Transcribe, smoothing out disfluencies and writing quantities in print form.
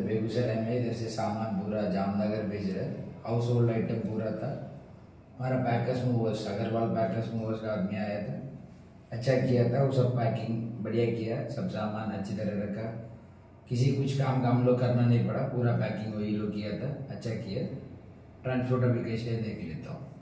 बेगूसराय में, इधर से सामान पूरा जामनगर भेज रहे, हाउस होल्ड आइटम पूरा था। हमारा packers movers, Agarwal packers movers का आदमी आया था, अच्छा किया था, वो सब पैकिंग बढ़िया किया, सब सामान अच्छी तरह रखा, किसी कुछ काम हम लोग करना नहीं पड़ा, पूरा पैकिंग वही लोग किया था, अच्छा किया। ट्रांसपोर्ट अभी कैसे देख लेता हूँ।